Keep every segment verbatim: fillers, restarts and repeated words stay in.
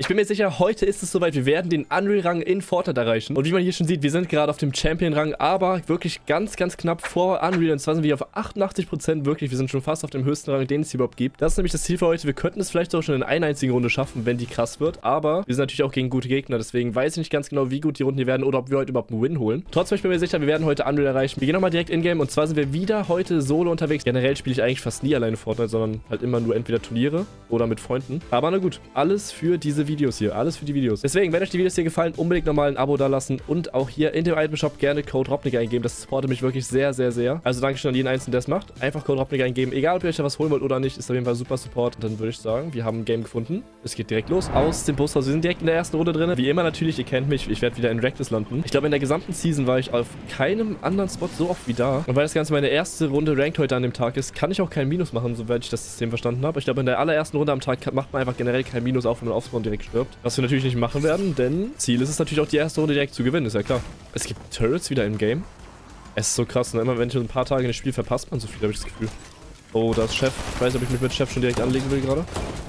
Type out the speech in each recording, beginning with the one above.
Ich bin mir sicher, heute ist es soweit. Wir werden den Unreal-Rang in Fortnite erreichen. Und wie man hier schon sieht, wir sind gerade auf dem Champion-Rang, aber wirklich ganz, ganz knapp vor Unreal. Und zwar sind wir auf achtundachtzig Prozent wirklich. Wir sind schon fast auf dem höchsten Rang, den es hier überhaupt gibt. Das ist nämlich das Ziel für heute. Wir könnten es vielleicht auch schon in einer einzigen Runde schaffen, wenn die krass wird. Aber wir sind natürlich auch gegen gute Gegner. Deswegen weiß ich nicht ganz genau, wie gut die Runden hier werden oder ob wir heute überhaupt einen Win holen. Trotzdem, ich bin mir sicher, wir werden heute Unreal erreichen. Wir gehen nochmal direkt in-game. Und zwar sind wir wieder heute solo unterwegs. Generell spiele ich eigentlich fast nie alleine Fortnite, sondern halt immer nur entweder Turniere oder mit Freunden. Aber na gut, alles für diese Videos hier. Alles für die Videos. Deswegen, wenn euch die Videos hier gefallen, unbedingt nochmal ein Abo dalassen und auch hier in dem Item Shop gerne Code Robnik eingeben. Das supportet mich wirklich sehr, sehr, sehr. Also Dankeschön an jeden Einzelnen, der es macht. Einfach Code Robnik eingeben. Egal, ob ihr euch da was holen wollt oder nicht, ist auf jeden Fall super Support. Und dann würde ich sagen, wir haben ein Game gefunden. Es geht direkt los. Aus dem Bus raus. Wir sind direkt in der ersten Runde drin. Wie immer natürlich, ihr kennt mich. Ich werde wieder in Reckless landen. Ich glaube, in der gesamten Season war ich auf keinem anderen Spot so oft wie da. Und weil das Ganze meine erste Runde Ranked heute an dem Tag ist, kann ich auch kein Minus machen, soweit ich das System verstanden habe. Ich glaube, in der allerersten Runde am Tag macht man einfach generell kein Minus auf, wenn man aufspawn direkt stirbt. Was wir natürlich nicht machen werden, denn Ziel ist es natürlich auch die erste Runde direkt zu gewinnen, ist ja klar. Es gibt Turrets wieder im Game. Es ist so krass, ne? Immer wenn ich ein paar Tage in das Spiel verpasst man so viel, habe ich das Gefühl. Oh, da ist Chef. Ich weiß nicht, ob ich mich mit Chef schon direkt anlegen will gerade.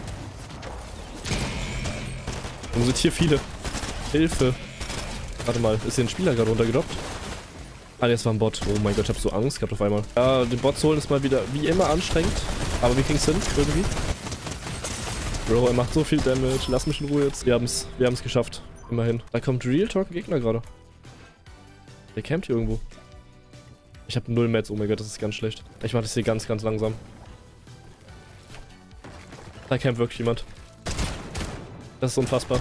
Warum sind hier viele? Hilfe. Warte mal, ist hier ein Spieler gerade runtergedroppt? Ah, ne, das war ein Bot. Oh mein Gott, ich habe so Angst gehabt auf einmal. Ja, den Bot zu holen ist mal wieder wie immer anstrengend. Aber wir kriegen es hin, irgendwie. Bro, er macht so viel Damage. Lass mich in Ruhe jetzt. Wir haben es wir haben's geschafft. Immerhin. Da kommt Real Talk ein Gegner gerade. Der campt hier irgendwo. Ich habe null Mets. Oh mein Gott, das ist ganz schlecht. Ich mache das hier ganz, ganz langsam. Da campt wirklich jemand. Das ist unfassbar.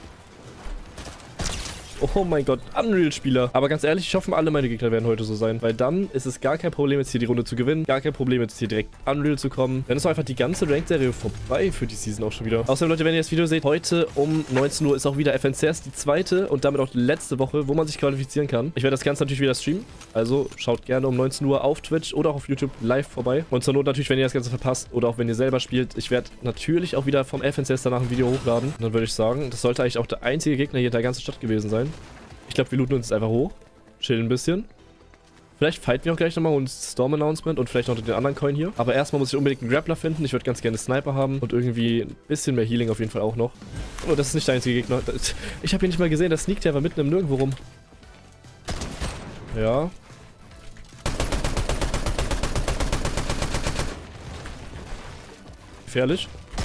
Oh mein Gott, Unreal-Spieler. Aber ganz ehrlich, ich hoffe, alle meine Gegner werden heute so sein. Weil dann ist es gar kein Problem, jetzt hier die Runde zu gewinnen. Gar kein Problem, jetzt hier direkt Unreal zu kommen. Dann ist auch einfach die ganze Ranked-Serie vorbei für die Season auch schon wieder. Außerdem, Leute, wenn ihr das Video seht, heute um neunzehn Uhr ist auch wieder F N C S, die zweite und damit auch die letzte Woche, wo man sich qualifizieren kann. Ich werde das Ganze natürlich wieder streamen. Also schaut gerne um neunzehn Uhr auf Twitch oder auch auf YouTube live vorbei. Und zur Not natürlich, wenn ihr das Ganze verpasst oder auch wenn ihr selber spielt. Ich werde natürlich auch wieder vom F N C S danach ein Video hochladen. Und dann würde ich sagen, das sollte eigentlich auch der einzige Gegner hier in der ganzen Stadt gewesen sein. Ich glaube, wir looten uns einfach hoch. Chillen ein bisschen. Vielleicht fighten wir auch gleich nochmal und Storm Announcement und vielleicht noch den anderen Coin hier. Aber erstmal muss ich unbedingt einen Grappler finden. Ich würde ganz gerne einen Sniper haben und irgendwie ein bisschen mehr Healing auf jeden Fall auch noch. Oh, das ist nicht der einzige Gegner. Ich habe hier nicht mal gesehen, das sneakt ja aber mitten im Nirgendwo rum. Ja. Gefährlich.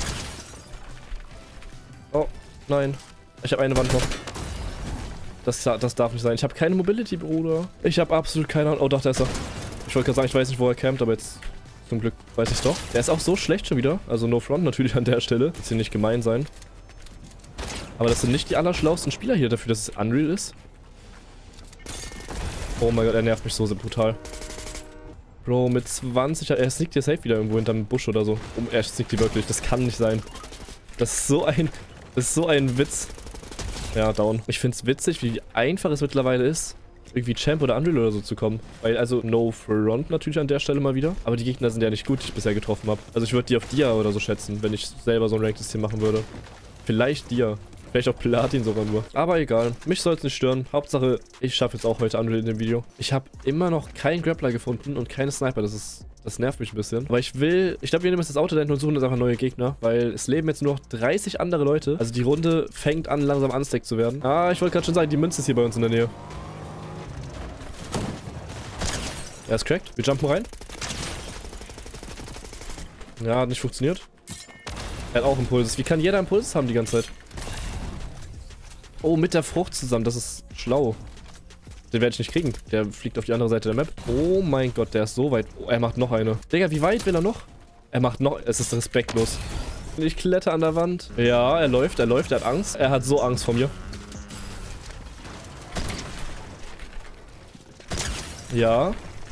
Oh, nein. Ich habe eine Wand noch. Das, das darf nicht sein. Ich habe keine Mobility, Bruder. Ich habe absolut keine Ahnung. Oh doch, da ist er. Ich wollte gerade sagen, ich weiß nicht, wo er campt, aber jetzt zum Glück weiß ich es doch. Der ist auch so schlecht schon wieder. Also no front natürlich an der Stelle. Jetzt hier nicht gemein sein. Aber das sind nicht die allerschlausten Spieler hier dafür, dass es Unreal ist. Oh mein Gott, er nervt mich so sehr brutal. Bro, mit zwanzig... Er sneakt hier safe wieder irgendwo hinterm Busch oder so. Oh, er sneakt die wirklich. Das kann nicht sein. Das ist so ein... Das ist so ein Witz. Ja, down. Ich finde es witzig, wie einfach es mittlerweile ist, irgendwie Champ oder Unreal oder so zu kommen. Weil, also, no front natürlich an der Stelle mal wieder. Aber die Gegner sind ja nicht gut, die ich bisher getroffen habe. Also ich würde die auf Dia oder so schätzen, wenn ich selber so ein Ranked-System machen würde. Vielleicht Dia. Vielleicht auch Platin sogar nur. Aber egal. Mich soll es nicht stören. Hauptsache, ich schaffe jetzt auch heute Unreal in dem Video. Ich habe immer noch keinen Grappler gefunden und keine Sniper. Das ist... Das nervt mich ein bisschen. Aber ich will... Ich glaube, wir nehmen jetzt das Auto dahin und suchen jetzt einfach neue Gegner. Weil es leben jetzt nur noch dreißig andere Leute. Also die Runde fängt an, langsam unstacked zu werden. Ah, ich wollte gerade schon sagen, die Münze ist hier bei uns in der Nähe. Er ist cracked. Wir jumpen rein. Ja, hat nicht funktioniert. Er hat auch Impulses. Wie kann jeder Impulses haben die ganze Zeit? Oh, mit der Frucht zusammen. Das ist schlau. Den werde ich nicht kriegen. Der fliegt auf die andere Seite der Map. Oh mein Gott, der ist so weit. Oh, er macht noch eine. Digga, wie weit will er noch? Er macht noch... Es ist respektlos. Ich kletter an der Wand. Ja, er läuft, er läuft, er hat Angst. Er hat so Angst vor mir. Ja.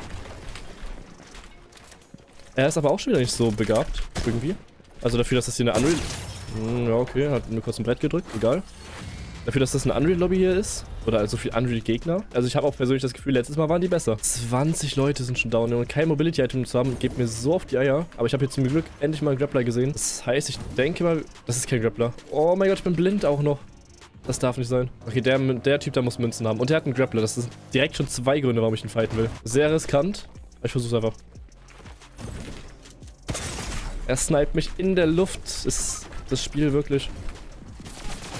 Er ist aber auch schon wieder nicht so begabt. Irgendwie. Also dafür, dass das hier eine Unreal... Hm, ja, okay. Hat mir kurz ein Brett gedrückt. Egal. Dafür, dass das eine Unreal-Lobby hier ist. Oder so viel Unreal-Gegner. Also ich habe auch persönlich das Gefühl, letztes Mal waren die besser. zwanzig Leute sind schon down. Und kein Mobility-Item zu haben, geht mir so auf die Eier. Aber ich habe hier zum Glück endlich mal einen Grappler gesehen. Das heißt, ich denke mal... Das ist kein Grappler. Oh mein Gott, ich bin blind auch noch. Das darf nicht sein. Okay, der, der Typ da muss Münzen haben. Und der hat einen Grappler. Das sind direkt schon zwei Gründe, warum ich ihn fighten will. Sehr riskant. Ich versuch's einfach. Er sniped mich in der Luft. Ist das Spiel wirklich...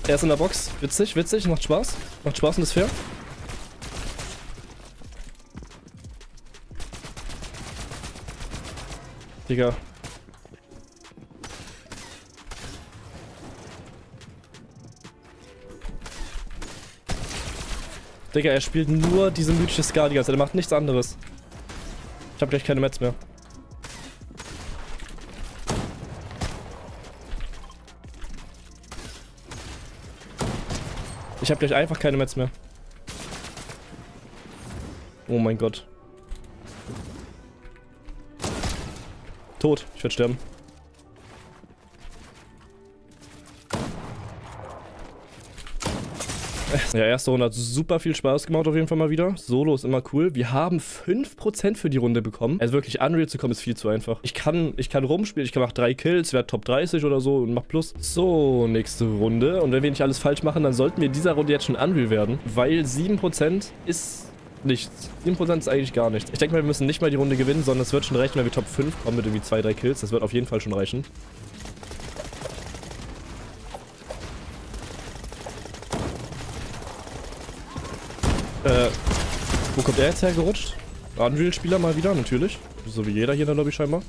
Er ist in der Box. Witzig, witzig. Macht Spaß. Macht Spaß und ist fair. Digga. Digga, er spielt nur diese mythische Scar die ganze Zeit. Er macht nichts anderes. Ich hab gleich keine Mets mehr. Ich hab gleich einfach keine Mets mehr. Oh mein Gott. Tot. Ich werde sterben. Ja, erste Runde hat super viel Spaß gemacht auf jeden Fall mal wieder. Solo ist immer cool. Wir haben fünf Prozent für die Runde bekommen. Also wirklich, Unreal zu kommen ist viel zu einfach. Ich kann, ich kann rumspielen, ich kann machen drei Kills, werde Top dreißig oder so und mach Plus. So, nächste Runde. Und wenn wir nicht alles falsch machen, dann sollten wir in dieser Runde jetzt schon Unreal werden. Weil sieben Prozent ist nichts. sieben Prozent ist eigentlich gar nichts. Ich denke mal, wir müssen nicht mal die Runde gewinnen, sondern es wird schon reichen, wenn wir Top fünf kommen mit irgendwie zwei, drei Kills. Das wird auf jeden Fall schon reichen. Äh, wo kommt er jetzt hergerutscht? Unreal-Spieler mal wieder, natürlich. So wie jeder hier in der Lobby scheinbar.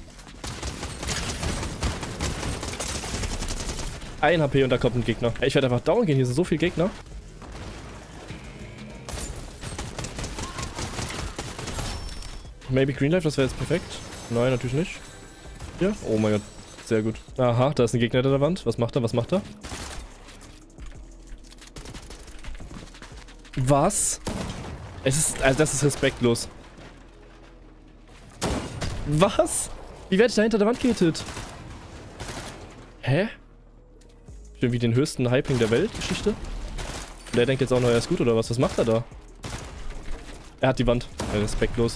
Ein H P und da kommt ein Gegner. Ich werde einfach down gehen, hier sind so viele Gegner. Maybe Green Life, das wäre jetzt perfekt. Nein, natürlich nicht. Ja? Oh mein Gott, sehr gut. Aha, da ist ein Gegner hinter der Wand. Was macht er, was macht er? Was? Es ist, also das ist respektlos. Was? Wie werde ich da hinter der Wand gehittet? Hä? Ich bin wie den höchsten Hyping der Welt, Geschichte. Und der denkt jetzt auch noch, er ist gut oder was? Was macht er da? Er hat die Wand. Ja, respektlos.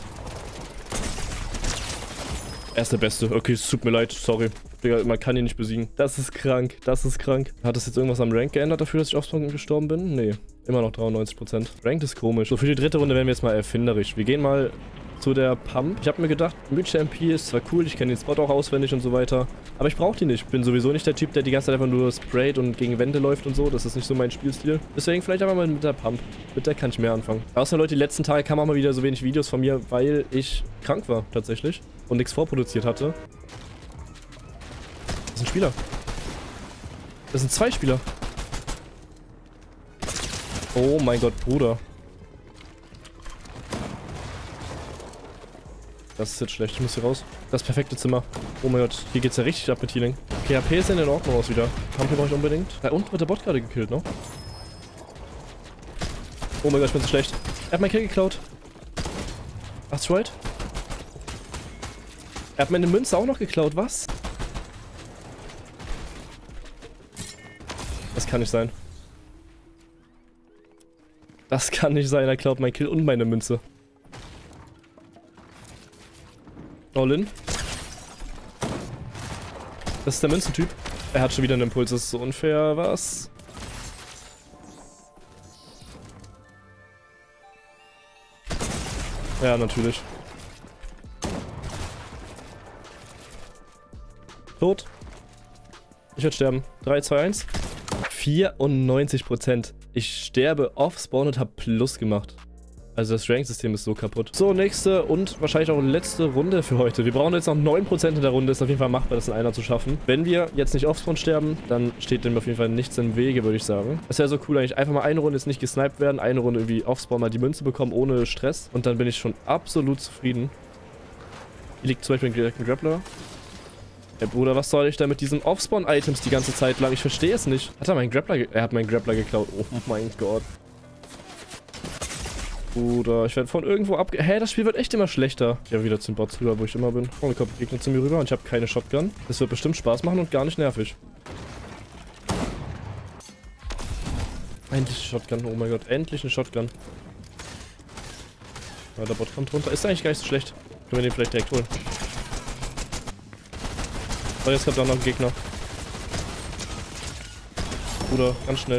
Er ist der Beste. Okay, es tut mir leid, sorry. Digga, man kann ihn nicht besiegen. Das ist krank, das ist krank. Hat das jetzt irgendwas am Rank geändert dafür, dass ich aufs Spawn gestorben bin? Nee. Immer noch dreiundneunzig Prozent. Ranked ist komisch. So, für die dritte Runde werden wir jetzt mal erfinderisch. Wir gehen mal zu der Pump. Ich habe mir gedacht, mythische M P ist zwar cool, ich kenne den Spot auch auswendig und so weiter, aber ich brauche die nicht. Ich bin sowieso nicht der Typ, der die ganze Zeit einfach nur sprayt und gegen Wände läuft und so. Das ist nicht so mein Spielstil. Deswegen vielleicht einfach mal mit der Pump. Mit der kann ich mehr anfangen. Außerdem, Leute, die letzten Tage kamen auch mal wieder so wenig Videos von mir, weil ich krank war, tatsächlich. Und nichts vorproduziert hatte. Das ist ein Spieler. Das sind zwei Spieler. Oh mein Gott, Bruder. Das ist jetzt schlecht, ich muss hier raus. Das perfekte Zimmer. Oh mein Gott, hier geht's ja richtig ab mit Healing. Okay, H P ist in Ordnung aus wieder. Pump hier brauche ich unbedingt. Da unten wird der Bot gerade gekillt, ne? Oh mein Gott, ich bin so schlecht. Er hat meinen Kill geklaut. That's right. Er hat meine Münze auch noch geklaut, was? Das kann nicht sein. Das kann nicht sein, er klaut mein Kill und meine Münze. All in. Das ist der Münzentyp. Er hat schon wieder einen Impuls, das ist so unfair, was? Ja, natürlich. Tot. Ich werde sterben. drei, zwei, eins. vierundneunzig Prozent. Ich sterbe off Spawn und habe Plus gemacht. Also das Rank-System ist so kaputt. So, nächste und wahrscheinlich auch letzte Runde für heute. Wir brauchen jetzt noch neun Prozent in der Runde. Ist auf jeden Fall machbar, das in einer zu schaffen. Wenn wir jetzt nicht off-Spawn sterben, dann steht dem auf jeden Fall nichts im Wege, würde ich sagen. Das wäre so cool eigentlich. Einfach mal eine Runde jetzt nicht gesniped werden. Eine Runde irgendwie off-Spawn mal die Münze bekommen, ohne Stress. Und dann bin ich schon absolut zufrieden. Hier liegt zum Beispiel ein Grappler. Ja, Bruder, was soll ich da mit diesen Off-Spawn-Items die ganze Zeit lang? Ich verstehe es nicht. Hat er meinen Grappler ge Er hat meinen Grappler geklaut. Oh mein Gott. Bruder, ich werde von irgendwo abge... Hä, das Spiel wird echt immer schlechter. Ich gehe wieder zum Bot rüber, wo ich immer bin. Oh, da kommt ein Gegner zu mir rüber und ich habe keine Shotgun. Das wird bestimmt Spaß machen und gar nicht nervig. Endlich eine Shotgun, oh mein Gott. Endlich eine Shotgun. Ja, der Bot kommt runter. Ist eigentlich gar nicht so schlecht. Können wir den vielleicht direkt holen. Oh, jetzt kommt da noch ein Gegner. Bruder, ganz schnell.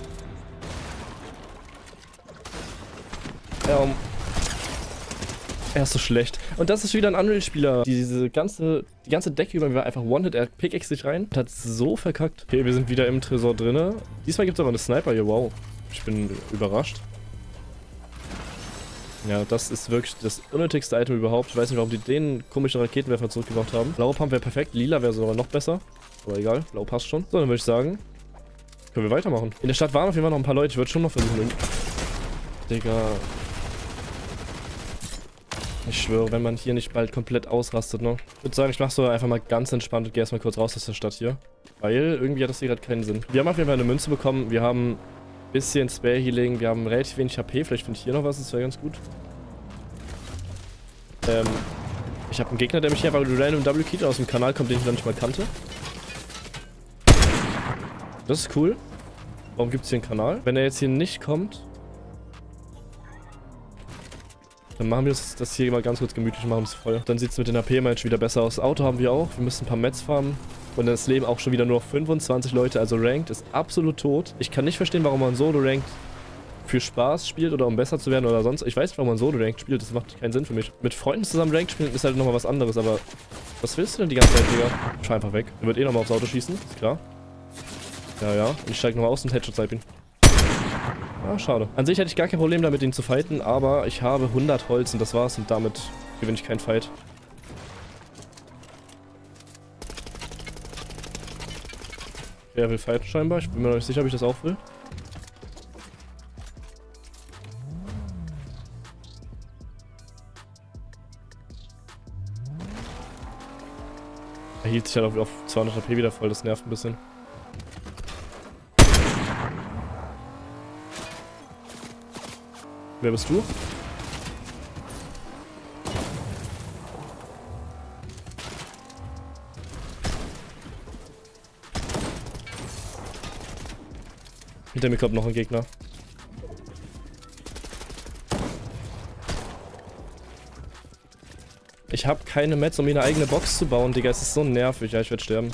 Ja, um. Er ist so schlecht. Und das ist wieder ein Unreal-Spieler. Diese ganze, die ganze Decke über mir war einfach One-Hit. Er pickaxe sich rein und hat so verkackt. Okay, wir sind wieder im Tresor drinne. Diesmal gibt es aber eine Sniper hier. Wow. Ich bin überrascht. Ja, das ist wirklich das unnötigste Item überhaupt. Ich weiß nicht, warum die den komischen Raketenwerfer zurückgebracht haben. Blaue Pump wäre perfekt. Lila wäre sogar noch besser. Aber egal. Blau passt schon. So, dann würde ich sagen, können wir weitermachen. In der Stadt waren auf jeden Fall noch ein paar Leute. Ich würde schon noch versuchen. Digga. Ich schwöre, wenn man hier nicht bald komplett ausrastet, ne? Ich würde sagen, ich mache so einfach mal ganz entspannt und gehe erstmal kurz raus aus der Stadt hier. Weil irgendwie hat das hier gerade keinen Sinn. Wir haben auf jeden Fall eine Münze bekommen. Wir haben ein bisschen Spare Healing. Wir haben relativ wenig H P. Vielleicht finde ich hier noch was. Das wäre ganz gut. Ähm, ich habe einen Gegner, der mich hier einfach random Double Keyed aus dem Kanal kommt, den ich noch nicht mal kannte. Das ist cool. Warum gibt es hier einen Kanal? Wenn er jetzt hier nicht kommt, dann machen wir das, das hier mal ganz kurz gemütlich, machen es voll. Dann sieht es mit den H P-Match wieder besser aus. Auto haben wir auch. Wir müssen ein paar Mets farmen. Und dann ist Leben auch schon wieder nur noch fünfundzwanzig Leute. Also Ranked ist absolut tot. Ich kann nicht verstehen, warum man Solo-Ranked für Spaß spielt oder um besser zu werden oder sonst. Ich weiß nicht, warum man Solo-Ranked spielt. Das macht keinen Sinn für mich. Mit Freunden zusammen Ranked spielen ist halt nochmal was anderes. Aber was willst du denn die ganze Zeit, Digga? Ich fahr einfach weg. Er wird eh nochmal aufs Auto schießen. Ist klar. Ja, ja. Und ich steig nochmal aus und Headshot-Type ihn. Ah, schade. An sich hätte ich gar kein Problem damit, ihn zu fighten, aber ich habe hundert Holz und das war's und damit gewinne ich keinen Fight. Wer will fighten scheinbar? Ich bin mir noch nicht sicher, ob ich das auch will. Er hielt sich halt auf, auf zweihundert H P wieder voll, das nervt ein bisschen. Wer bist du? Hinter mir kommt noch ein Gegner. Ich habe keine Mets, um mir eine eigene Box zu bauen, Digga. Es ist so nervig. Ja, ich werde sterben.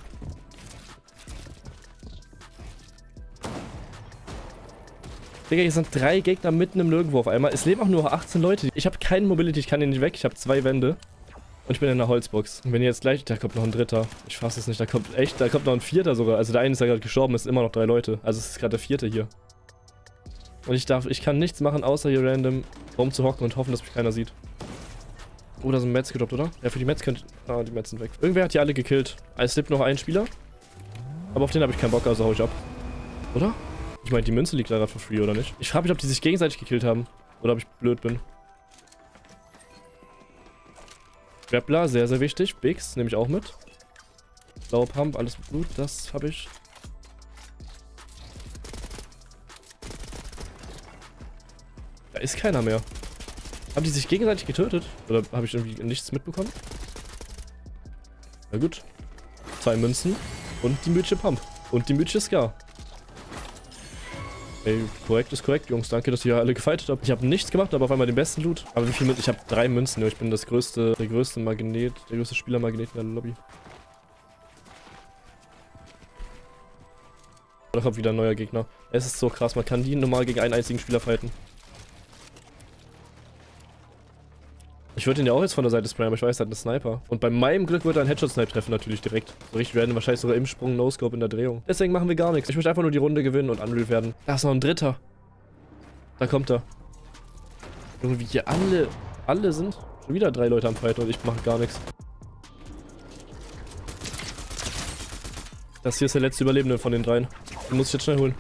Digga, hier sind drei Gegner mitten im Nirgendwo auf einmal. Es leben auch nur achtzehn Leute. Ich habe keine Mobility, ich kann hier nicht weg. Ich habe zwei Wände. Und ich bin in einer Holzbox. Und wenn ihr jetzt gleich... Da kommt noch ein dritter. Ich fasse es nicht. Da kommt echt... Da kommt noch ein vierter sogar. Also der eine ist ja gerade gestorben. Es sind immer noch drei Leute. Also es ist gerade der vierte hier. Und ich darf... Ich kann nichts machen, außer hier random rumzuhocken und hoffen, dass mich keiner sieht. Oh, da sind Mets gedroppt, oder? Ja, für die Mets könnt... Ah, die Mets sind weg. Irgendwer hat die alle gekillt. Es lebt noch ein Spieler. Aber auf den habe ich keinen Bock, also hau ich ab. Oder? Ich meine, die Münze liegt leider for free, oder nicht? Ich frage mich, ob die sich gegenseitig gekillt haben. Oder ob ich blöd bin. Grappler, sehr, sehr wichtig. Bigs nehme ich auch mit. Blaue Pump, alles mit Blut, das habe ich. Da ist keiner mehr. Haben die sich gegenseitig getötet? Oder habe ich irgendwie nichts mitbekommen? Na gut. Zwei Münzen. Und die mythische Pump. Und die mythische Scar. Ey, korrekt ist korrekt, Jungs. Danke, dass ihr alle gefightet habt. Ich habe nichts gemacht, aber auf einmal den besten Loot. Aber wie viel mit? Ich habe drei Münzen. Ich bin das größte, der größte Magnet, der größte Spielermagnet in der Lobby. Da kommt wieder ein neuer Gegner. Es ist so krass, man kann die normal gegen einen einzigen Spieler fighten. Ich würde ihn ja auch jetzt von der Seite sprayen, aber ich weiß, er hat einen Sniper. Und bei meinem Glück wird er einen Headshot-Snipe treffen natürlich direkt. So richtig random, wahrscheinlich sogar im Sprung, No-Scope in der Drehung. Deswegen machen wir gar nichts. Ich möchte einfach nur die Runde gewinnen und Unreal werden. Da ist noch ein dritter. Da kommt er. Junge, wie hier alle, alle sind. Schon wieder drei Leute am Fight und ich mache gar nichts. Das hier ist der letzte Überlebende von den dreien. Den muss ich jetzt schnell holen.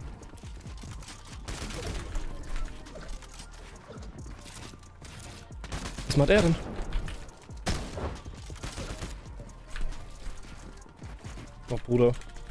Was macht er denn? Oh, Bruder.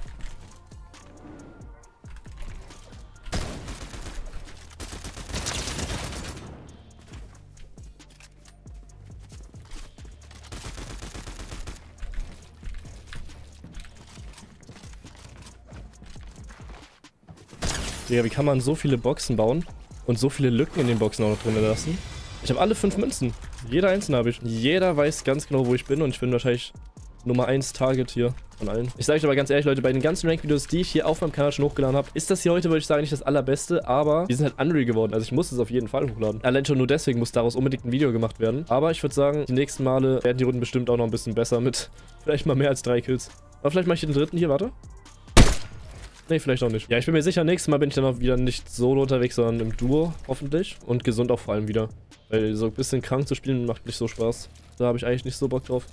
Digga, wie kann man so viele Boxen bauen und so viele Lücken in den Boxen auch noch drin lassen? Ich habe alle fünf Münzen. Jeder einzelne habe ich. Jeder weiß ganz genau, wo ich bin und ich bin wahrscheinlich Nummer eins Target hier. von allen. Ich sage euch aber ganz ehrlich, Leute, bei den ganzen Rank-Videos, die ich hier auf meinem Kanal schon hochgeladen habe, ist das hier heute, würde ich sagen, nicht das allerbeste, aber wir sind halt Unreal geworden. Also ich muss es auf jeden Fall hochladen. Allein schon nur deswegen muss daraus unbedingt ein Video gemacht werden. Aber ich würde sagen, die nächsten Male werden die Runden bestimmt auch noch ein bisschen besser mit vielleicht mal mehr als drei Kills. Aber vielleicht mache ich den dritten hier, warte. Nee, vielleicht auch nicht. Ja, ich bin mir sicher, nächstes Mal bin ich dann auch wieder nicht solo unterwegs, sondern im Duo, hoffentlich. Und gesund auch vor allem wieder. Weil so ein bisschen krank zu spielen macht nicht so Spaß. Da habe ich eigentlich nicht so Bock drauf.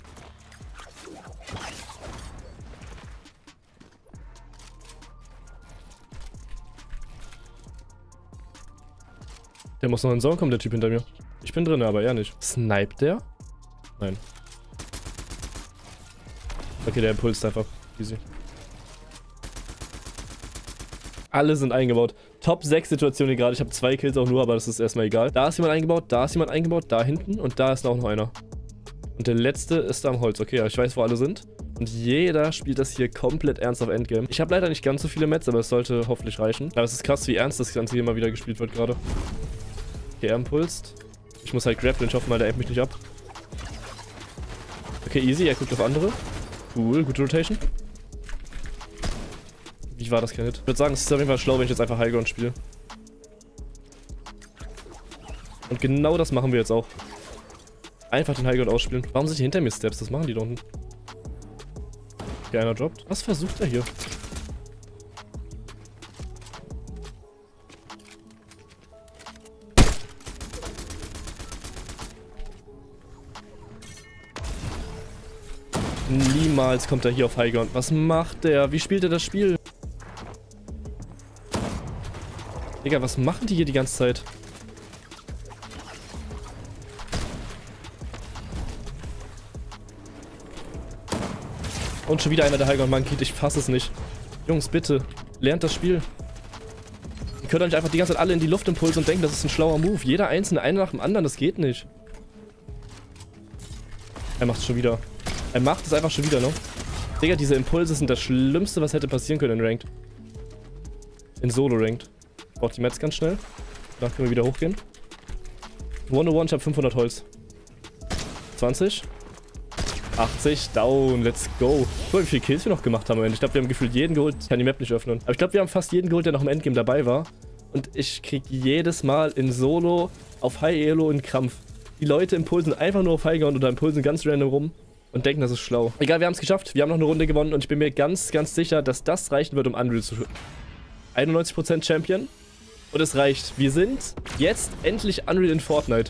Der muss noch in den Zone kommen, der Typ hinter mir. Ich bin drin, aber er nicht. Sniped der? Nein. Okay, der impulst einfach. Easy. Alle sind eingebaut. Top sechs Situationen gerade. Ich habe zwei Kills auch nur, aber das ist erstmal egal. Da ist jemand eingebaut, da ist jemand eingebaut, da hinten und da ist auch noch einer. Und der letzte ist da am Holz. Okay, ja, ich weiß, wo alle sind. Und jeder spielt das hier komplett ernst auf Endgame. Ich habe leider nicht ganz so viele Mets, aber es sollte hoffentlich reichen. Aber es ist krass, wie ernst das Ganze hier mal wieder gespielt wird gerade. Okay, er impulst. Ich muss halt grappeln, ich hoffe mal, der aimt mich nicht ab. Okay, easy, er guckt auf andere. Cool, gute Rotation. Wie war das kein Hit? Ich würde sagen, es ist auf jeden Fall schlau, wenn ich jetzt einfach Highground spiele. Und genau das machen wir jetzt auch. Einfach den Highground ausspielen. Warum sind die hinter mir Steps? Das machen die da unten. Okay, einer droppt. Was versucht er hier? Niemals kommt er hier auf Highground. Was macht der? Wie spielt er das Spiel? Digga, was machen die hier die ganze Zeit? Und schon wieder einer der Highground Monkey. Ich fasse es nicht. Jungs, bitte. Lernt das Spiel. Ihr könnt doch nicht einfach die ganze Zeit alle in die Luft impulsen und denken, das ist ein schlauer Move. Jeder einzelne, einer nach dem anderen. Das geht nicht. Er macht es schon wieder. Er macht es einfach schon wieder, ne? Digga, diese Impulse sind das Schlimmste, was hätte passieren können in Ranked. In Solo-Ranked. Ich brauche die Mets ganz schnell. Danach können wir wieder hochgehen. hundertundeins, ich habe fünfhundert Holz. zwanzig. achtzig, down, let's go. Guck mal, wie viele Kills wir noch gemacht haben. Ich glaube, wir haben gefühlt jeden geholt. Ich kann die Map nicht öffnen. Aber ich glaube, wir haben fast jeden geholt, der noch im Endgame dabei war. Und ich krieg jedes Mal in Solo auf High Elo einen Krampf. Die Leute impulsen einfach nur auf Highground oder impulsen ganz random rum. Und denken, das ist schlau. Egal, wir haben es geschafft. Wir haben noch eine Runde gewonnen und ich bin mir ganz, ganz sicher, dass das reichen wird, um Unreal zu... einundneunzig Prozent Champion. Und es reicht. Wir sind jetzt endlich Unreal in Fortnite.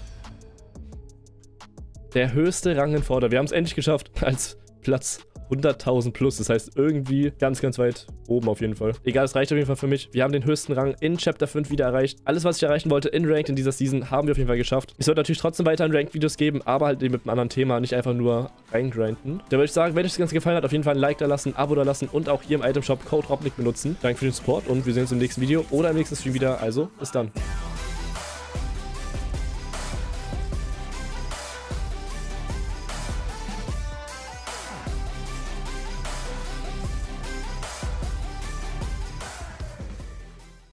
Der höchste Rang in Fortnite. Wir haben es endlich geschafft. Als Platz hunderttausend plus. Das heißt, irgendwie ganz, ganz weit oben auf jeden Fall. Egal, es reicht auf jeden Fall für mich. Wir haben den höchsten Rang in Chapter fünf wieder erreicht. Alles, was ich erreichen wollte in Ranked in dieser Season, haben wir auf jeden Fall geschafft. Es wird natürlich trotzdem weiter Ranked-Videos geben, aber halt eben mit einem anderen Thema, nicht einfach nur reingrinden. Da würde ich sagen, wenn euch das Ganze gefallen hat, auf jeden Fall ein Like da lassen, ein Abo da lassen und auch hier im Item-Shop Code Robnik benutzen. Danke für den Support und wir sehen uns im nächsten Video oder im nächsten Stream wieder. Also, bis dann.